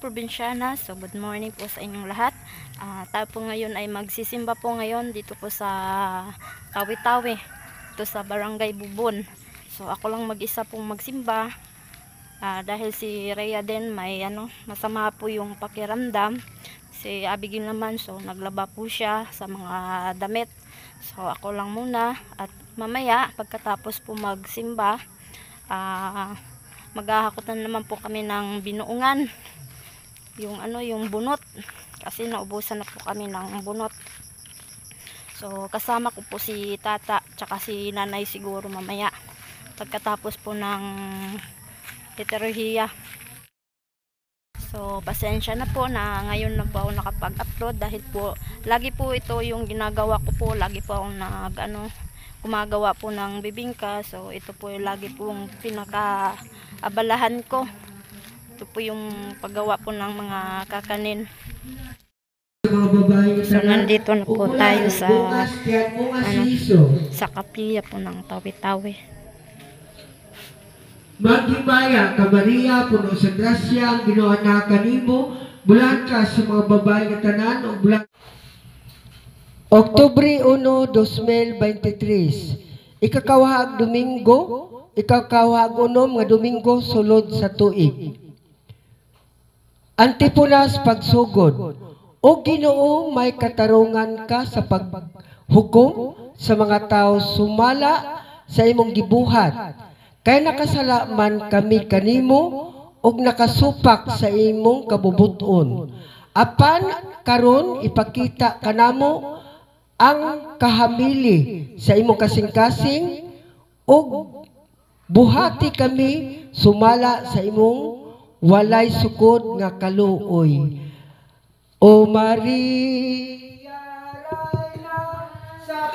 probinsyana. So good morning po sa inyong lahat. Tayo po ngayon ay magsisimba po ngayon dito po sa Tawi-Tawi, dito sa Barangay Bubon. So ako lang mag-isa pong magsimba dahil si Rhea din may masama po yung pakiramdam. Si Abigail naman, so naglaba po siya sa mga damit. So ako lang muna, at mamaya pagkatapos po magsimba, maghahakutan naman po kami ng binuungan, yung bunot, kasi naubusan na po kami ng bunot. So kasama ko po si tata tsaka si nanay siguro mamaya pagkatapos po ng liturhiya. So pasensya na po na ngayon na po ako nakapag-upload dahil po lagi po ito yung ginagawa ko po, lagi po akong gumagawa po ng bibingka. So ito po yung lagi pong pinaka-abalahan ko. Ito po yung paggawa po ng mga kakanin. So nandito na po tayo sa kapilya po ng Tawi-Tawi. Maghimaya ka Maria, puno sa grasya, ang Ginoo na kanimo, bulan ka sa mga babae nga tanan o bulan. Oktubre 1, 2023. Ikakawahag Domingo, ikakawahag unom nga Domingo sulod sa tuig. Antiponas pagsugod. O Ginoo, may katarungan ka sa paghukom sa mga tao sumala sa imong gibuhat. Kaya nakasalaman kami kanimo og nakasupak sa imong kabubuton. Apan karon ipakita kanamo ang kahamili sa imong kasing-kasing og buhati kami sumala sa imong walay sukod nga kaluoy. O Maria, Reyna sa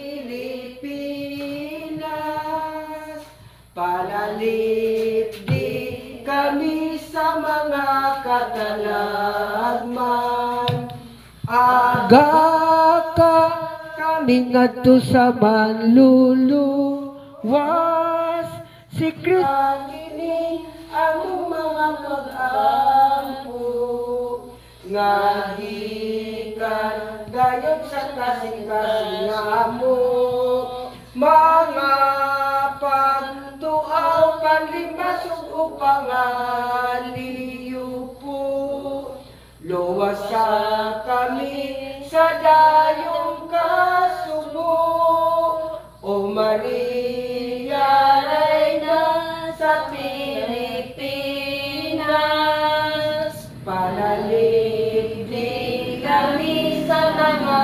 Pilipinas, palalit di kami sa mga katalagman. Aga ka kami ngadto sa manluluwas, si Kristo kini ang mga pag-ampo, nga gikan gayod sa kasing-kasing amo, mga pagtuaw, panlimbas ug pangaliyo po. Luwas sa kami sa dayong kasubo, O Maria, Reyna sa Pilipinas, palalig di kami sa mga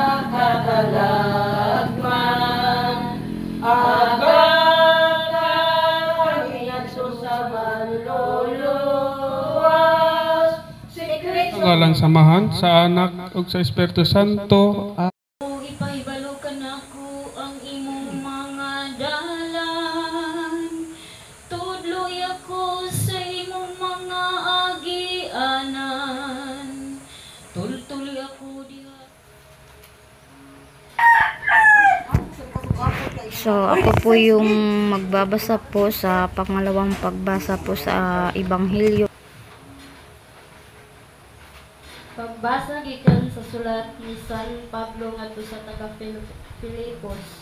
katalagman. Ngalang samahan sa Anak ug sa Espiritu Santo. Ipahibalo ka nako ang imong mga dalan. Tudloy ako sa imong mga agianan. Tultuloy ako diha. So ako po yung magbabasa po sa pangalawang pagbasa po sa Ebanghelyo. Pagbasa gikan sa sulat ni San Pablo ngadto sa taga Filipos.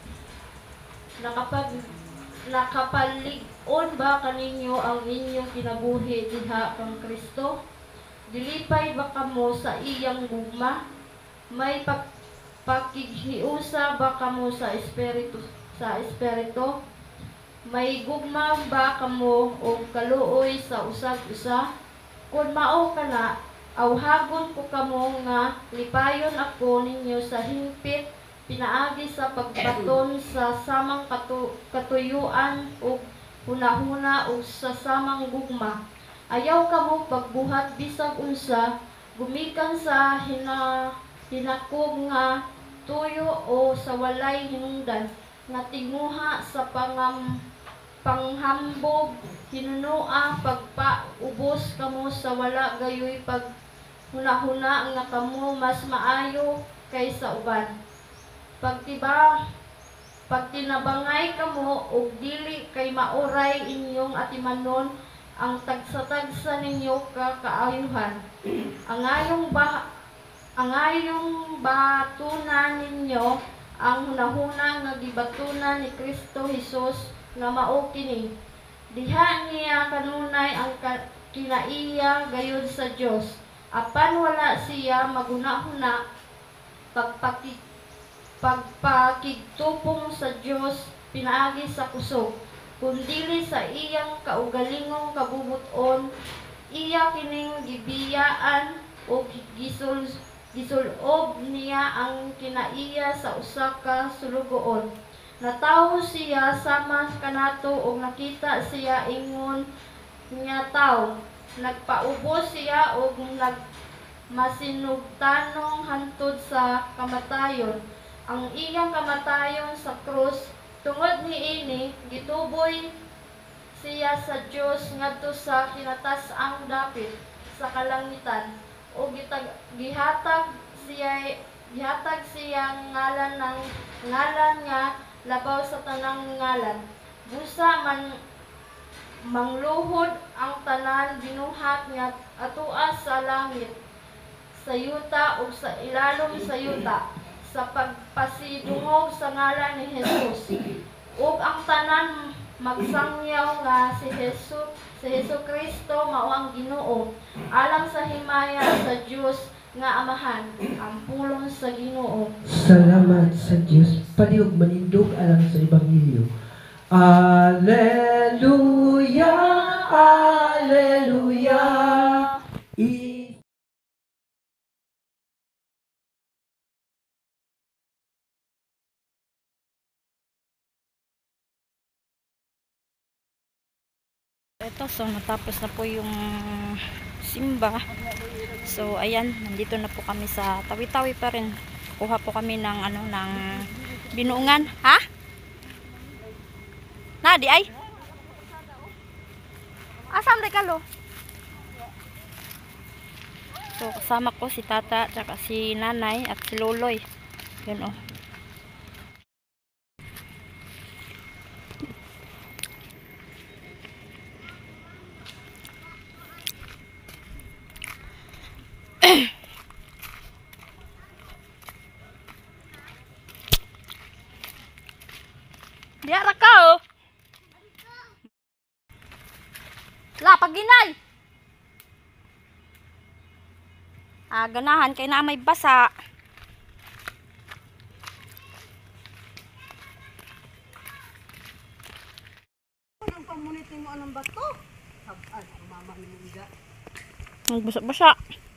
Nakapalig-on ba kaninyo ang inyong kinabuhi diha kang Kristo? Dilipay ba kamo sa iyang gugma? May pakighiusa ba kamo sa espiritu? May gugma ba kamo o kaluoy sa usag-usa? Kung mao kana, awhagon ko kamo nga lipayon ako ninyo sa hingpit pinaagi sa pagbaton sa samang katuyuan ug hunahuna ug sa samang gugma. Ayaw kamo pagbuhat bisag unsa gumikan sa hinakog nga tuyo o sa walay hinungdan nga tinguha sa panghambog hinunua pagpaubos kamo sa wala gayoy pag hunahuna nga kamo mas maayo kaysa uban. Pagtinabangay kamo og dili kay mauray inyong atimanon ang tagsa-tagsa ninyo kaayuhan. Ang ayong batunan ninyo ang hunahuna nga gibatunan ni Kristo Jesus nga mao kini. Diha niya kanunay ang kinaiya gayud sa Dios. Apan wala siya maghuna-huna pagpakigtupong sa Dios pinaagi sa kusog, kundili sa iyang kaugalingong kabubuton, iya kining gibiyaan o gisulob niya ang kinaiya sa usa ka sulugoon. Natawo siya sama kanato o nakita siya ingon niya tawo. Nagpaubos siya o nagmasinugtanong hantod sa kamatayon. Ang iyang kamatayon sa krus, tungod niini gituboy siya sa Dios ngadto sa kinatas-ang dapit sa kalangitan, o gihatag siya ngalan nga labaw sa tanang ngalan. Busa man mangluhod ang tanan binuhat nga atua sa langit, sa yuta ug sa ilalom sa yuta, sa pagpasidungog sa ngalan ni Jesus. Ug ang tanan magsangyaw nga si Hesus Kristo mao ang Ginoo, alang sa himaya sa Dios nga Amahan, ang pulong sa Ginoo. Salamat sa Diyos. Paliog manindog alang sa Ebanghelyo. Alleluia, Alleluia. Ito, so natapos na po yung simba. So ayan, nandito na po kami sa Tawi-Tawi pa rin. Kuha po kami ng ng binuungan. Ha? Na di ay? Asam re kalo? So kasama ko si Tata, tsaka si Nanay at si Loloy. Yun oh. Diara ka oh. La paginay. Ganahan kay na may basa. Ang community mo anong bato? Sabay, mama ni Mungga. Ang basa-basa.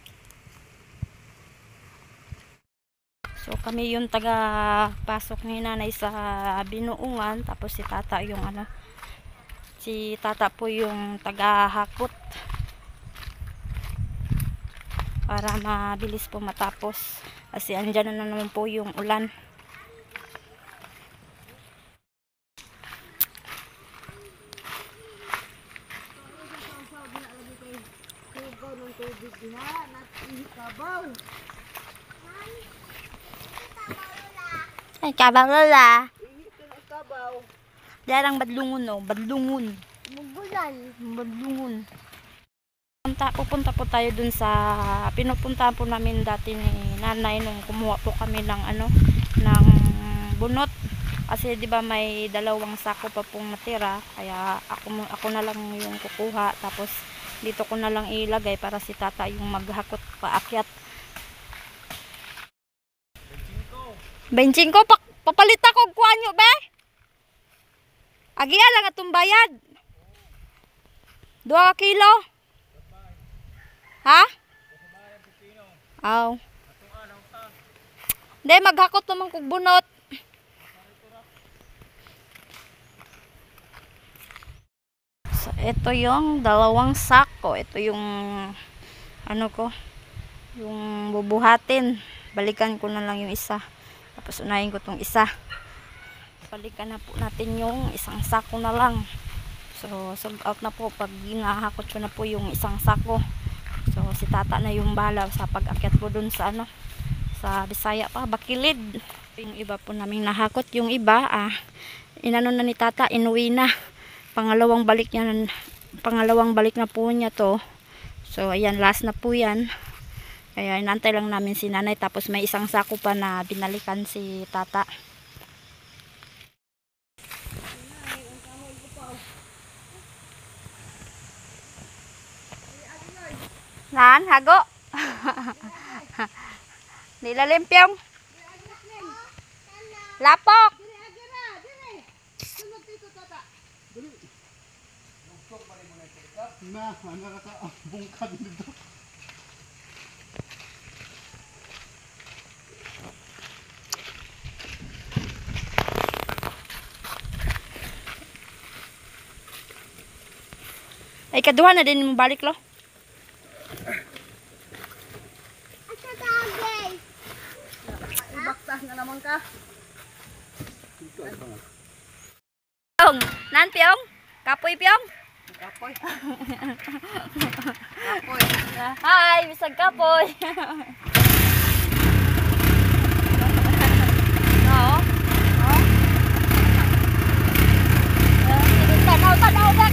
So kami yung taga-pasok ni Nanay sa binuungan, tapos si Tata yung si Tata po yung taga-hakot para mabilis po matapos kasi andyan na naman po yung ulan. Ay, kabaw lola. Jarang badlungon no, badlungon. Badlungon. Pupunta po tayo dun sa pinupuntahan po namin dati ni Nanay nung kumuha po kami ng ng bunot. Kasi 'di ba may 2 sako pa pong natira, kaya ako na lang yung kukuha, tapos dito ko na lang ilagay para si Tata yung maghakot paakyat. 25 papalit ako kuanyo be. Agi lang atong bayad. 2 kilo. Ha? Aw. Hindi, maghakot naman kong bunot. So, ito yung 2 sako. Ito yung yung bubuhatin. Balikan ko na lang yung isa. Tapos unahin ko tong isa. Balikan na po natin yung 1 sako na lang. So, sold out na po pag ginahakot ko na po yung 1 sako. So, si Tata na yung bahala sa pag-akyat po dun sa sa Bisaya pa, Bakilid. Yung iba po naming nahakot. Yung iba, inano na ni Tata, inuwi na. Pangalawang balik niya pangalawang balik na po niya to. So ayan, last na po yan. Kaya inantay lang namin si nanay, tapos may isang sako pa na binalikan si tata. Nan, hago. Nilalimpiong. Lapok. Na, ano ka bungkad dito. Ay, kaduha na din mo balik lo. Ibaktas na naman ka. Piong, nan piong. Kapoy piong. Kapoy. Hi, bisag kapoy. Oo. Tanaw ba?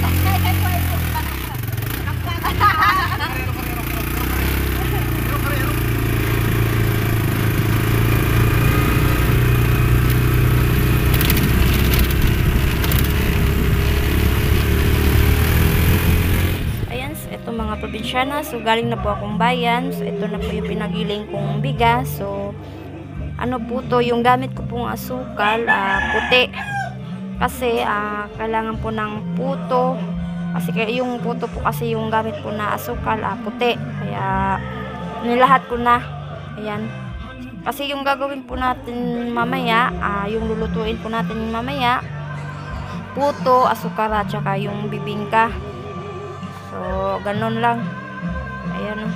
Ayan, so ito mga probinsyana. So galing na po akong bayan. So ito na po yung pinagiling kong bigas. So ano po to, yung gamit ko pong asukal, puti. Kasi kailangan po ng puto. Kasi yung puto po kasi yung gamit po na asukal, puti. Kaya nilahat ko na. Ayan. Kasi yung gagawin po natin mamaya, yung lulutuin po natin mamaya, puto, asukal at saka yung bibingka. So ganun lang. Ayan.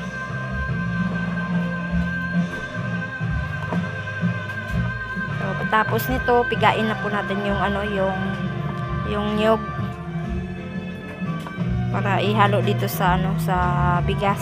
So tapos nito, pigain na po natin yung yung niyog para ihalo dito sa sa bigas.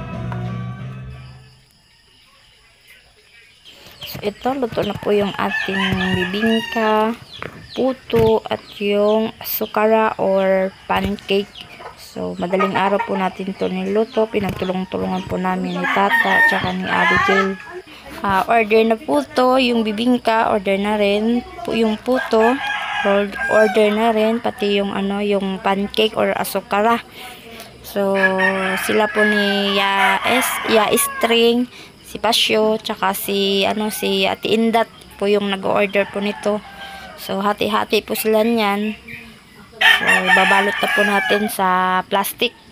So ito, luto na po yung ating bibingka, puto at yung sukara or pancake. So madaling araw po natin to niluto. Pinagtulong-tulungan po namin ni Tata at saka ni Abigail. Order na po to, yung bibingka order na rin po, yung puto order na rin, pati yung yung pancake or asukara. So sila po ni Ya String, si Pasyo, tsaka si si Ate Indat po yung nag-order po nito. So hati-hati po sila niyan. So babalot na po natin sa plastic.